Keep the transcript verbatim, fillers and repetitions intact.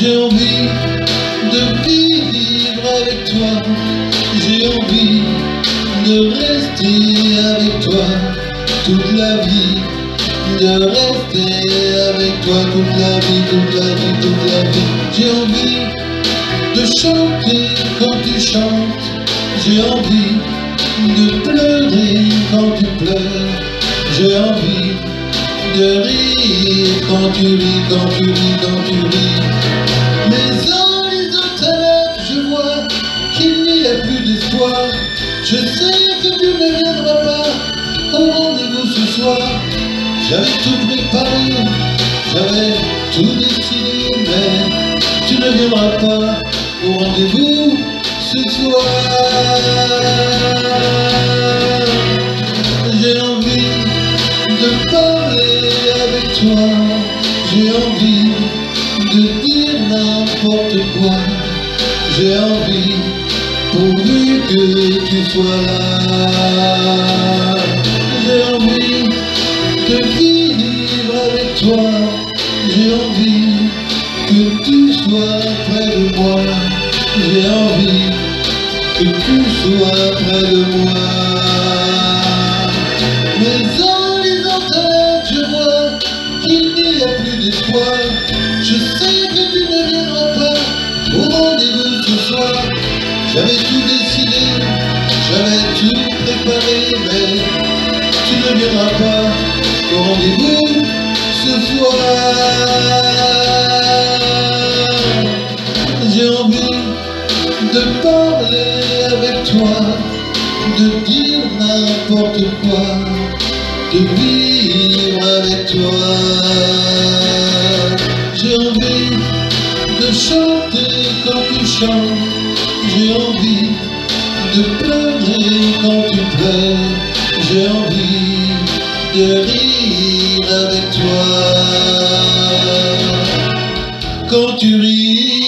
J'ai envie de vivre avec toi, j'ai envie de rester avec toi toute la vie, de rester avec toi toute la vie, toute la vie, toute la vie. J'ai envie de chanter quand tu chantes, j'ai envie de pleurer quand tu pleures, j'ai envie de rire quand tu ris, quand tu ris, quand tu ris. Mais en lisant ta lettre, je vois qu'il n'y a plus d'espoir. Je sais que tu ne viendras pas au rendez-vous ce soir. J'avais tout préparé, j'avais tout décidé, mais tu ne viendras pas au rendez-vous ce soir. J'ai envie de parler avec toi, j'ai envie de dire n'importe quoi, j'ai envie pourvu que tu sois là. J'ai envie de vivre avec toi, j'ai envie que tu sois près de moi, j'ai envie que tu sois près de moi. Mais en lisant ta lettre, je vois qu'il n'y a plus d'espoir. Je sais que tu ne viendras pas au rendez-vous ce soir. J'avais tout décidé, j'avais tout préparé, mais tu ne viendras pas au rendez-vous ce soir. J'ai envie de parler avec toi, de dire n'importe quoi, de vivre avec toi. J'ai envie de chanter quand tu chantes, j'ai envie de pleurer quand tu pleures, j'ai envie de rire avec toi quand tu ris.